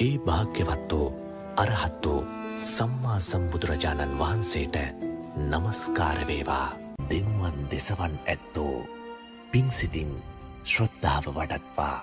ඒ භාග්‍යවත් වූ අරහත් වූ සම්මා සම්බුදුරජාණන් වහන්සේට නමස්කාර වේවා. දෙනුවන් දෙසවන් ඇත්තෝ පින්සිතින් ශ්‍රද්ධාව වඩත්වා.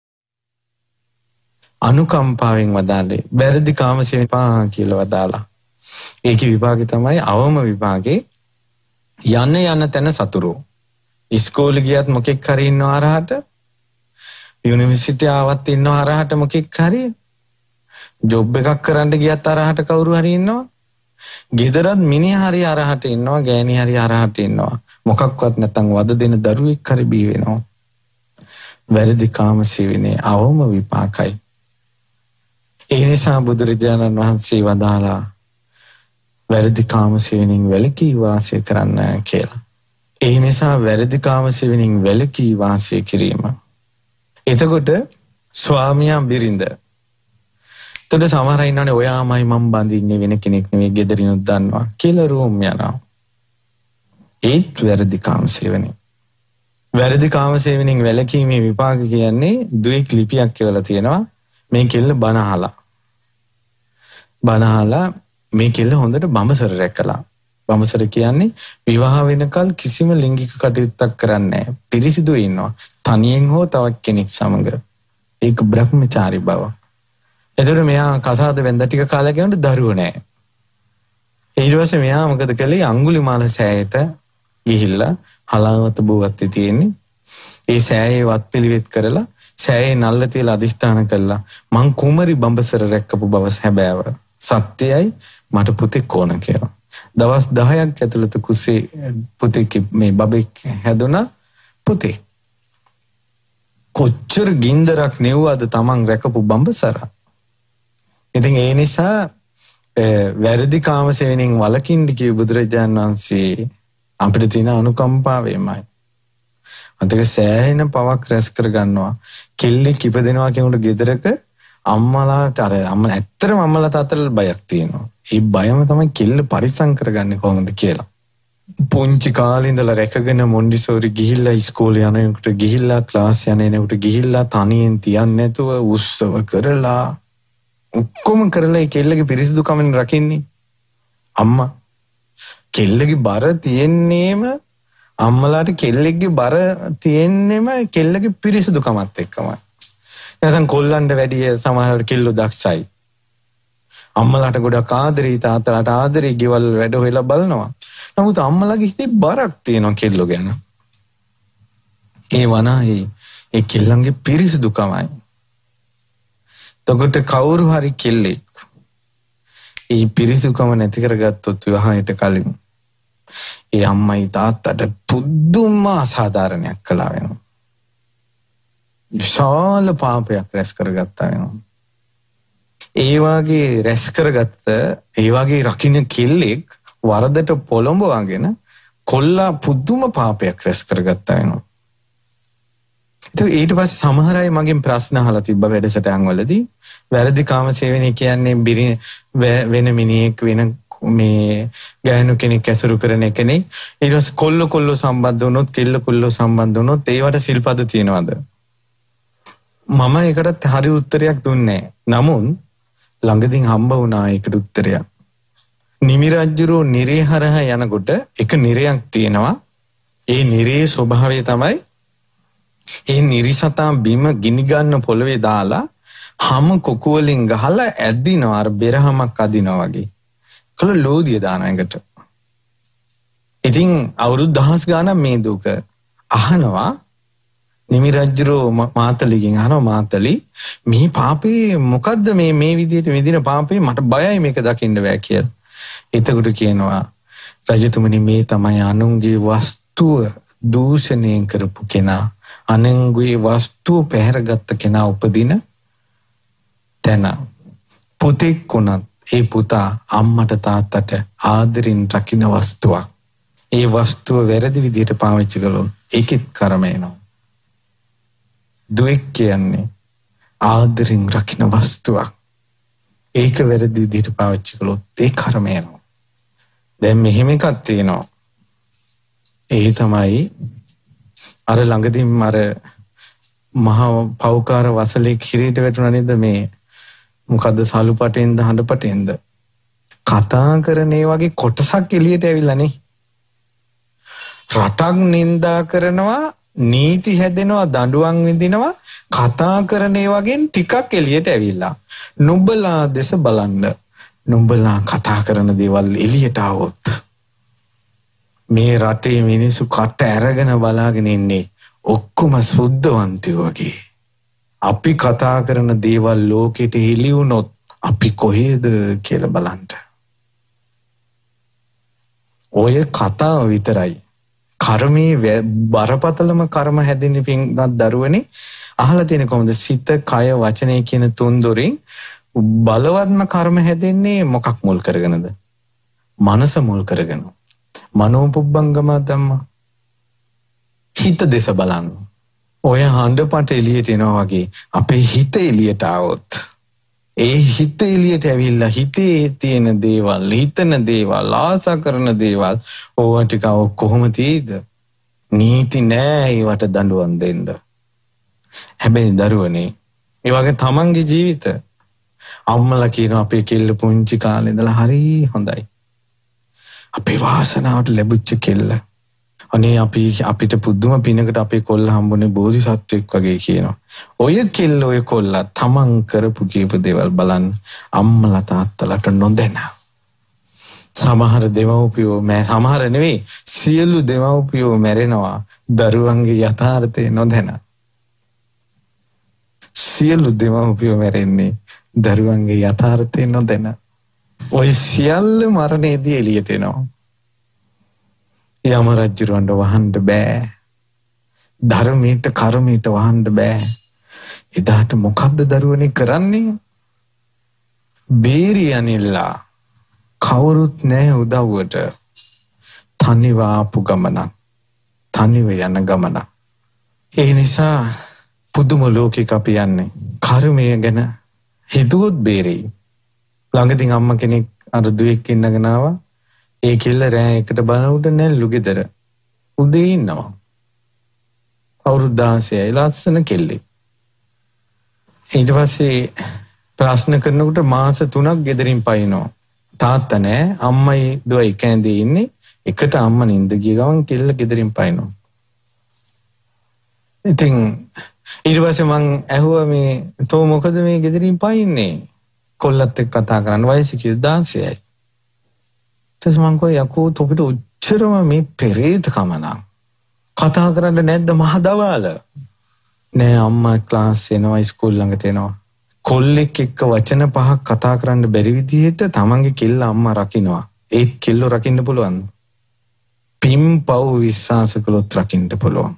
අනුකම්පාවෙන් වදාළේ වැරදි කාමසේපා කියලා වදාලා. ඒකේ විභාගේ තමයි අවම විභාගේ. යන්න තැන සතුරු. ඉස්කෝලේ ගියත් මොකෙක් හරි ඉන්නව හරහට. යුනිවර්සිටි ආවත් ඉන්නව හරහට මොකෙක් හරි. ජොබ් එකක් කරන්න ගියත් හරහට කවුරු හරි ඉන්නවා. ගෙදරත් මිනිහා හරි හරහට ඉන්නවා, ගෑණි හරි හරහට ඉන්නවා. මොකක්වත් නැත්නම් වද දෙන දරුවෙක් හරි බී වෙනවා. වැරදි කාමසේවනේ අවම විපාකයි. ඒ නිසා බුදුරජාණන් වහන්සේ වදාලා වැරදි කාමසේවනින් වැළකී වාසය කරන්න කියලා. ඒ නිසා වැරදි කාමසේවනින් වැළකී වාසය කිරීම. එතකොට ස්වාමියා බිරිඳ. එතකොට සමහර අය ඉන්නවනේ ඔයාමයි මම බඳින්නේ වෙන කෙනෙක් නෙවෙයි ගෙදරිනුත් දන්නවා කියලා රූම් යනවා. ඒත් වැරදි කාමසේවනේ. වැරදි කාමසේවනින් වැළකීමේ විපාක කියන්නේ දුක් ලිපියක් කියලා තියෙනවා. මේ කෙල්ල බණ අහලා මේ කෙල්ල හොඳට බඹසර රැකලා. බඹසර කියන්නේ විවාහ වෙනකල් කිසිම ලිංගික කටයුත්තක් කරන්නේ නැහැ. පිරිසිදු ඉන්නවා. තනියෙන් හෝ තවත් කෙනෙක් සමග. ඒක බ්‍රහ්මචාරී බව. එතකොට මෙයා කසාද වෙන්ද ටික කාලයක් යනකොට දරුවෝ නැහැ. ඊට පස්සේ මෙයා මොකද කළේ? අඟුලිමාල සෑයට ගිහිල්ලා හලාවත බෝවත්තේ තියෙන්නේ. ඒ සෑයේ වත් පිළිවෙත් කරලා සෑයේ නල්ල තියලා අදිස්ථාන කළා. මං කුමරි බඹසර රැක්කපු බව හැබෑව. සත්‍යයයි මට පුතෙක් ඕන කියලා. දවස් 10ක් ඇතුළත කුසේ පුතෙක් මේ බබෙක් හැදුනා පුතෙක්. කොච්චර ගින්දරක් නෙව්වද තමන් රැකපු බඹසර. ඉතින් ඒ නිසා වැරදි කාමසේවණෙන් වළකින්න කිව්ව බුදුරජාණන් වහන්සේ අපිට තියෙන අනුකම්පාවෙමයි. අන්තික සෑහෙන පවක් රැස් කර ගන්නවා. කෙල්ලෙක් ඉපදෙනවා කියනකොට ගෙදරක අම්මලාට ඇත්තටම අම්මලා තාත්තලා බයක් තියෙනවා. ඒ බයම තමයි කෙල්ල පරිසම් කරගන්නේ කොහොමද කියලා. පුංචි කාලේ ඉඳලා රැකගෙන මොන්ඩිසෝරි ගිහිල්ලා ඉස්කෝලේ යනකොට ගිහිල්ලා ක්ලාස් යනකොට ගිහිල්ලා තනියෙන් තියන්නේ නැතුව උත්සව කරලා ඔක්කොම කරලා ඒ කෙල්ලගේ පිරිසිදුකමෙන් රකින්නේ අම්මා. කෙල්ලගේ බර තියෙන්නේම අම්මලාට කෙල්ලෙක්ගේ බර තියෙන්නේම කෙල්ලගේ පිරිසිදුකමත් එක්කමයි. නැත්නම් කොල්ලන්ට වැඩිය සමහරවිට කෙල්ලෝ දක්ෂයි. අම්මලාට ගොඩක් ආදරේ, තාත්තලාට ආදරේ ගෙවල් වැඩ හොයලා බලනවා. නමුත් අම්මලාගේ හිතේ බරක් තියෙනවා කෙල්ලෝ ගැන. ඒ වනාහි ඒ කෙල්ලන්ගේ පිරිසිදුකමයි. තකොට කවුරු හරි කෙල්ලෙක් ඒ පිරිසිදුකම නැති කරගත්තොත් විවාහයට කලින් ඒ අම්මයි තාත්තට පුදුම අසාධාරණයක් කළා වෙනවා. විශාල පාපයක් රැස් කරගත්තා වෙනවා. ඒ වගේ රැස් කරගත්ත ඒ වගේ රකින්න කෙල්ලෙක් වරදට පොළඹවගෙන කොල්ලා පුදුම පාපයක් රැස් කරගත්තා වෙනවා. ඊට පස්සේ සමහර අය මගෙන් ප්‍රශ්න අහලා තිබ්බ වැඩසටහන් වලදී වැරදි කාමසේවනය කියන්නේ වෙන මිනිහෙක් වෙන මේ ගෑනු කෙනෙක් ඇසුරු කරන එකනේ. ඊට පස්සේ කොල්ලෝ සම්බන්ධ වුණොත් කෙල්ලෝ සම්බන්ධ වුණොත් ඒවට සිල්පද තියනවද? මම ඒකටත් හරි උත්තරයක් දුන්නේ නැහැ. නමුත් ළඟදීන් හම්බ වුණා ඒකට උත්තරයක්. නිමි රජුරෝ නිරේ හරහා යනකොට එක නිරයක් තියෙනවා. ඒ නිරේ ස්වභාවය තමයි ඒ නිරිසතා බිම ගිනි ගන්න පොළවේ දාලා හැම කොකු වලින් ගහලා ඇදිනවා. අර බෙරහමක් අදිනවා වගේ. කළ ලෝදිය දාන එකට. ඉතින් අවුරුදු දහස් ගාණක් මේ දුක අහනවා. නිමි රජුරෝ මාතලිගෙන් අහනවා, මාතලි මේ පාපේ මොකද්ද මේ විදිහට විඳින පාපේ? මට බයයි මේක දකින්න බෑ කියලා. එතකොට කියනවා රජතුමනි මේ තමයි අනුන්ගේ වස්තුව දූෂණය කරපු කෙනා, අනුන්ගේ වස්තුව පැහැරගත්ත කෙනා උපදින තැන. පුතෙක් වුණත් ඒ පුතා අම්මට තාත්තට ආදරින් රකින්න වස්තුවක්. ඒ වස්තුව වැරදි විදිහට පාවිච්චි කළොත් ඒකෙත් කර්ම එනවා. දුක් කියන්නේ ආදරින් රකින්න වස්තුවක්. ඒක වැරදි විදිහට පාවිච්චි කළොත් ඒ කර්ම එනවා. දැන් මෙහෙම එකක් තියෙනවා. ඒ තමයි අර ළඟදීම අර මහා පෞකාර වසලේ කිරීට වැටුණා නේද? මේ මොකද්ද සලු පටෙන්ද හඬ පටෙන්ද? කතා කරන ඒ වගේ කොටසක් එළියට ඇවිල්ලා නේ. රටක් නින්දා කරනවා, නීති හැදෙනවා, දඬුවම් විඳිනවා, කතා කරන ඒ වගේ ටිකක් එළියට ඇවිල්ලා. නුඹලා දෙස බලන්න. නුඹලා කතා කරන දේවල් එළියට આવොත් මේ රටේ මිනිස්සු කට ඇරගෙන බලාගෙන ඉන්නේ ඔක්කොම සුද්ධවන්තයෝ වගේ. අපි කතා කරන දේවල් ලෝකෙට හෙළි වුණොත් අපි කොහෙද කියලා බලන්න. ඔය කතාව විතරයි. කර්මයේ බරපතලම කර්ම හැදෙන්නේ පින්වත් දරුවනේ. අහලා තියෙන කොහොමද? සිත, කය, වචනය කියන තුන් දොරින් බලවත්ම කර්ම හැදෙන්නේ මොකක් මුල් කරගෙනද? මනස මුල් කරගෙන. මනෝපුබ්බංගම ධම්ම. හිත දෙස බලන්න. ඔය හඬපට එළියට එනවා වගේ අපේ හිත එළියට આવොත්, ඒ හිත එළියට ඇවිල්ලා හිතේ තියෙන දේවල්, හිතන දේවල්, ආසා කරන දේවල් ඕවා ටික කොහොම තියෙයිද? නීති නෑ ඒවට දඬුවම් දෙන්න. හැබැයි දරුවනේ, ඒ වගේ තමන්ගේ ජීවිත අම්මලා කියනවා අපේ කෙල්ල පුංචි කාලේ ඉඳලා හරි හොඳයි. අපේ වාසනාවට ලැබුච්ච කෙල්ල. අනේ අපිට පුදුම පිනකට අපේ කොල්ල හම්බුනේ බෝධිසත්වෙක් වගේ කියනවා. ඔය කෙල්ල ඔය කොල්ල තමන් කරපු කීප දේවල් බලන්න අම්මලා තාත්තලාට නොදැන. සමහර දෙමව්පියෝ සමහර නෙවෙයි සියලු දෙමව්පියෝ මැරෙනවා දරුවන්ගේ යථාර්ථය නොදැන. සියලු දෙමව්පියෝ මැරෙන්නේ දරුවන්ගේ යථාර්ථය නොදැන. ඔය සියල්ල මරණයේදී එළියට එනවා. යම රජුරවන්ට වහන්න බෑ. ධර්මයට කර්මයට වහන්න බෑ. එදාට මොකද්ද දරුවනේ කරන්නේ? බේරි අනිල්ලා කවුරුත් නැහැ උදව්වට. තනිව ආපු ගමන, තනිව යන ගමන. ඒ නිසා පුදුම ලෝකෙක අපි යන්නේ. කර්මය ගැන හිතුවොත් බේරෙයි. ළඟදී අම්මා කෙනෙක් අර දුවෙක් ඉන්නගෙන ආවා. ඒ කෙල්ල රෑ එකට බලනකොට නැල්ලු ගෙදර උදේ ඉන්නවා. අවුරුදු 16යි, ලස්සන කෙල්ලෙක්. ඊට පස්සේ ප්‍රශ්න කරනකොට මාස 3ක් ගෙදරින් පයින්නවා. තාත්තා නැහැ, අම්මයි දුවයි කැඳේ ඉන්නේ. එකට අම්මා නින්ද ගිය ගමන් කෙල්ල ගෙදරින් පයින්නවා. ඉතින් ඊට පස්සේ මං ඇහුවා මේ තෝ මොකද මේ ගෙදරින් පයින්නේ? කොල්ලත් එක්ක කතා කරන්න වයස කීයද? 16යි. මං කෝ යකෝ තොපිට උච්චරම මේ පෙරේත කමනා කතා කරන්න නැද්ද මහ දවාල? නෑ අම්මා ක්ලාස් එනවා, ඉස්කෝල ළඟට එනවා. කොල්ලෙක් එක්ක වචන 5ක් කතා කරන්න බැරි විදිහට තමන්ගේ කෙල්ල අම්මා රකින්නවා. ඒ කෙල්ල රකින්න පුළුවන්. පිම්පව් විශ්වාස කළොත් රකින්න පුළුවන්.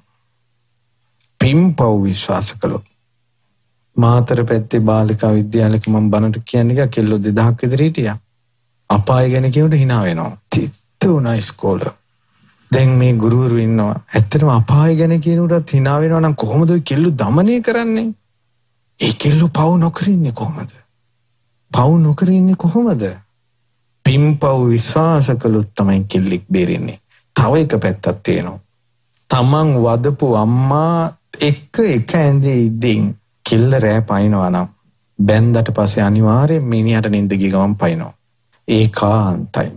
පිම්පව් විශ්වාස කළොත්. මාතර පැත්තේ බාලිකා විද්‍යාලයක මම බණට කියන්නේ කෙල්ලෝ 2000ක් විතර හිටියා. අපාය ගැන කියනකොට hina වෙනවා. තිත්ත උනා ඉස්කෝල. දැන් මේ ගුරුවරු ඉන්නවා. ඇත්තටම අපාය ගැන කියනකොටත් hina වෙනවා නම් කොහොමද ඔය කෙල්ලෝ দমনය කරන්නේ? ඒ කෙල්ලෝ පව් නොකර ඉන්නේ කොහොමද? පව් නොකර ඉන්නේ කොහොමද? පිම්පව් විශ්වාස කළොත් තමයි කෙල්ලෙක් බේරෙන්නේ. තව එක පැත්තක් තියෙනවා. තමන් වදපු අම්මා එක ඇඳේ ඉඳින් කෙල්ල රෑ පයින්නවා නම් බැන්දට පස්සේ අනිවාර්යෙන් මිනිහට නිින්ද ගිය ගමන් පයින්නවා. ඒකාන්තයි.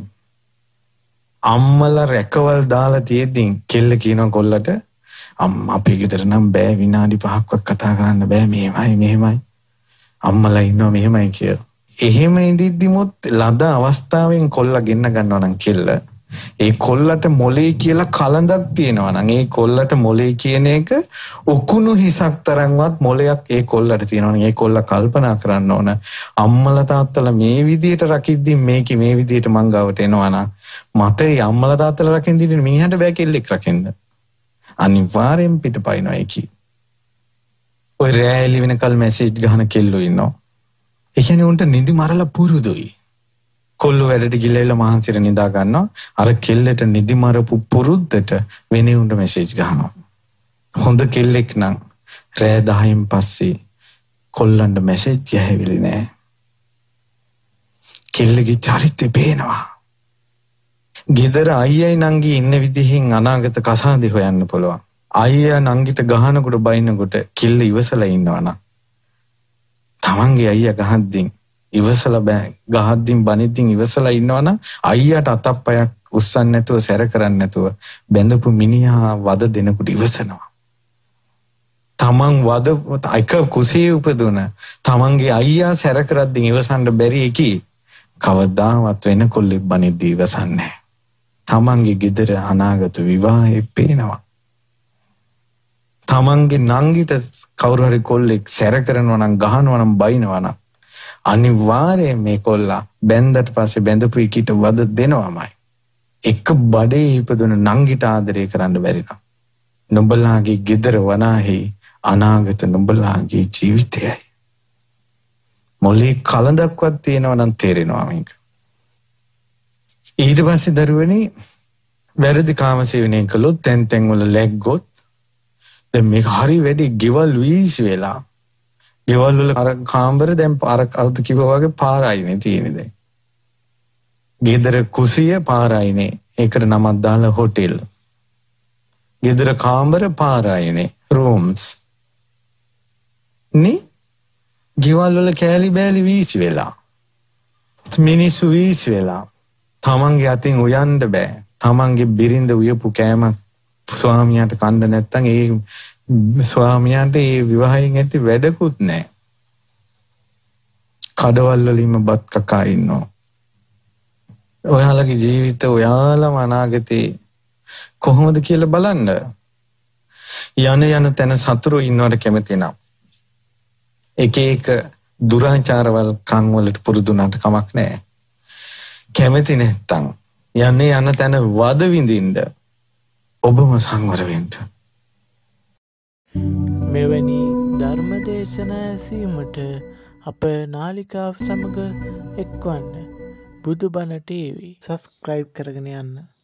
අම්මලා රැකවල් දාලා තියෙද්දි කෙල්ල කියනවා කොල්ලට අම්මා අපි ගෙදර නම් බෑ විනාඩි 5ක්වත් කතා කරන්න බෑ මෙහෙමයි අම්මලා ඉන්නවා මෙහෙමයි කියලා. එහෙම ඉඳිද්දිමුත් ලද අවස්ථාවෙන් කොල්ලා ගෙන්න ගන්නවා නම් කෙල්ල ඒ කොල්ලට මොලේ කියලා කලඳක් තියෙනවා නම් ඒ කොල්ලට මොලේ කියන එක උකුණු හිසක් තරම්වත් මොලයක් ඒ කොල්ලට තියෙනවා නම් ඒ කොල්ලා කල්පනා කරන්න ඕන අම්මලා තාත්තලා මේ විදියට රකිද්දි මේකේ මේ විදියට මං ගාවට එනවා නම් මට ඒ අම්මලා තාත්තලා රකින්න දින මිනිහට බෑ කෙල්ලෙක් රකින්න. අනිවාර්යෙන් පිටපයින්නවා ඒකි. ඔය රෑලි වෙනකල් මැසේජ් ගහන කෙල්ලෝ ඉන්නවා. ඒ කියන්නේ උන්ට නිදි මරලා පුරුදුයි. කොල්ලෝ වැඩට ගිහලා මහන්සියට නිදා ගන්නවා. අර කෙල්ලට නිදි මරපු පුරුද්දට වෙනේ උන්ට මැසේජ් ගහනවා. හොඳ කෙල්ලෙක් නම් රෑ 10න් පස්සේ කොල්ලන්ට මැසේජ් යහෙවිලි නෑ. කෙල්ලගේ චරිතය පේනවා. ගෙදර අයියයි නංගි ඉන්න විදිහෙන් අනාගත කසාදේ හොයන්න පුළුවන්. අයියා නංගිට ගහනකොට බයිනකොට කෙල්ල ඉවසලා ඉන්නවා නම් තමන්ගේ අයියා ගහද්දී ඉවසලා බෑ. ගහද්දින් බනිද්දින් ඉවසලා ඉන්නවනම් අයියට අතප්පයක් උස්සන්නේ නැතුව සැර කරන්නේ නැතුව බැඳපු මිනිහා වද දෙනකොට ඉවසනවා. තමන් වද එක කුසේ උපදුන තමන්ගේ අයියා සැර කරද්දී ඉවසන්න බැරි එකී කවදාවත් වෙන කොල්ලෙක් බනිද්දී ඉවසන්නේ නැහැ. තමන්ගේ ගෙදර අනාගත විවාහේ පේනවා. තමන්ගේ නංගිට කවුරු හරි කොල්ලෙක් සැර කරනවා නම් ගහනවා නම් බයිනවා නම් අනිවාර්යයෙන් මේ කොල්ලා බැන්දට පස්සේ බැඳපු එකට වද දෙනවමයි. එක බඩේ ඉපදුන නංගිට ආදරය කරන්න බැරි නම් නුඹලාගේ ගෙදර වනාහි අනාගත නුඹලාගේ ජීවිතයයි. මොලේ කලඳක්වත් තියෙනවා නම් තේරෙනවා මේක. ඊට පස්සේ දරුවනේ වැරදි කාමසේවනය කළොත් තැන් වල läග්ගොත් දැන් මේක හරි වැඩි ගෙවල් වීසි වෙලා ගෙවල් වල අර කාමර දැන් අර කවුද කිව්වා වගේ පාරයිනේ තියෙන්නේ දැන්. ගෙදර කුසිය පාරයිනේ. ඒකට නමක් දාලා හොටෙල්. ගෙදර කාමර පාරයිනේ රූම්ස්. නේ ගෙවල් වල කෑලි බෑලි වීසි වෙලා. මිනිස්සු වීසි වෙලා. තමන්ගේ අතින් උයන්න බෑ. තමන්ගේ බිරිඳ උයපු කෑම ස්වාමියාට කන්න නැත්තම් ඒ ස්වාමියාට ඒ විවාහයෙන් ඇති වැඩකුත් නැහැ. කඩවල් වලින්ම බත් කකා ඉන්නවා. ඔයාලගේ ජීවිත ඔයාලම අනාගතේ කොහොමද කියලා බලන්න. යන තැන සතුරු ඉන්නවට කැමති නම් එක දුරාචාරවල කන් වලට පුරුදුනාට කමක් නැහැ. කැමති නැත්තම් යන තැන වද විඳින්න ඔබම සංවර වෙන්න. මෙවැනි ධර්ම දේශනා ඇසීමට අප නාලිකාව සමග එක්වන්න. බුදුබණ TV සබස්ක්‍රයිබ් කරගෙන යන්න.